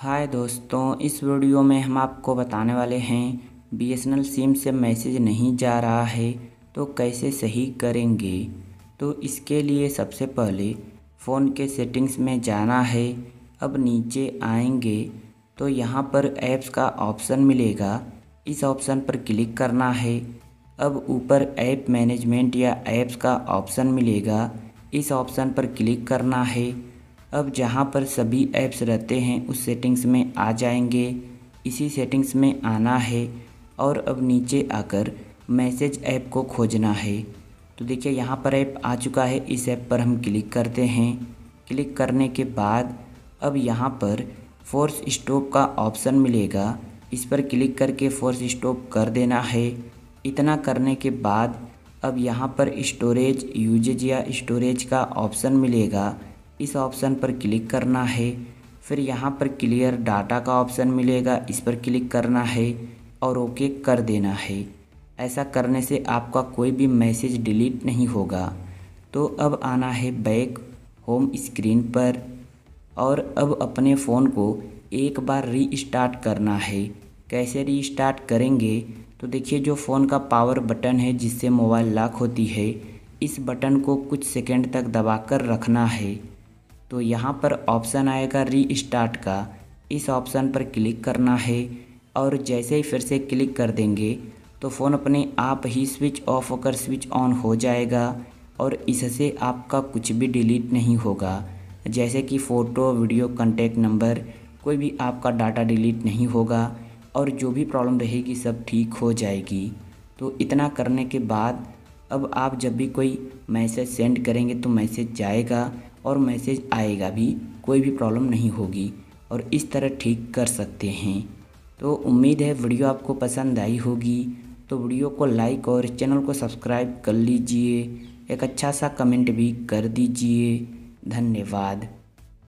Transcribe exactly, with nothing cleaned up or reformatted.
हाय दोस्तों, इस वीडियो में हम आपको बताने वाले हैं B S N L SIM से मैसेज नहीं जा रहा है तो कैसे सही करेंगे। तो इसके लिए सबसे पहले फ़ोन के सेटिंग्स में जाना है। अब नीचे आएंगे तो यहाँ पर ऐप्स का ऑप्शन मिलेगा, इस ऑप्शन पर क्लिक करना है। अब ऊपर ऐप मैनेजमेंट या ऐप्स का ऑप्शन मिलेगा, इस ऑप्शन पर क्लिक करना है। अब जहाँ पर सभी ऐप्स रहते हैं उस सेटिंग्स में आ जाएंगे, इसी सेटिंग्स में आना है और अब नीचे आकर मैसेज ऐप को खोजना है। तो देखिए यहाँ पर ऐप आ चुका है, इस ऐप पर हम क्लिक करते हैं। क्लिक करने के बाद अब यहाँ पर फोर्स स्टॉप का ऑप्शन मिलेगा, इस पर क्लिक करके फोर्स स्टॉप कर देना है। इतना करने के बाद अब यहाँ पर स्टोरेज यूजेज या स्टोरेज का ऑप्शन मिलेगा, इस ऑप्शन पर क्लिक करना है। फिर यहाँ पर क्लियर डाटा का ऑप्शन मिलेगा, इस पर क्लिक करना है और ओके कर देना है। ऐसा करने से आपका कोई भी मैसेज डिलीट नहीं होगा। तो अब आना है बैक होम स्क्रीन पर और अब अपने फ़ोन को एक बार रीस्टार्ट करना है। कैसे रीस्टार्ट करेंगे तो देखिए, जो फ़ोन का पावर बटन है जिससे मोबाइल लॉक होती है, इस बटन को कुछ सेकंड तक दबाकर रखना है। तो यहाँ पर ऑप्शन आएगा रीस्टार्ट का, इस ऑप्शन पर क्लिक करना है और जैसे ही फिर से क्लिक कर देंगे तो फ़ोन अपने आप ही स्विच ऑफ होकर स्विच ऑन हो जाएगा और इससे आपका कुछ भी डिलीट नहीं होगा। जैसे कि फ़ोटो, वीडियो, कॉन्टैक्ट नंबर, कोई भी आपका डाटा डिलीट नहीं होगा और जो भी प्रॉब्लम रहेगी सब ठीक हो जाएगी। तो इतना करने के बाद अब आप जब भी कोई मैसेज सेंड करेंगे तो मैसेज जाएगा और मैसेज आएगा भी, कोई भी प्रॉब्लम नहीं होगी और इस तरह ठीक कर सकते हैं। तो उम्मीद है वीडियो आपको पसंद आई होगी, तो वीडियो को लाइक और चैनल को सब्सक्राइब कर लीजिए। एक अच्छा सा कमेंट भी कर दीजिए। धन्यवाद।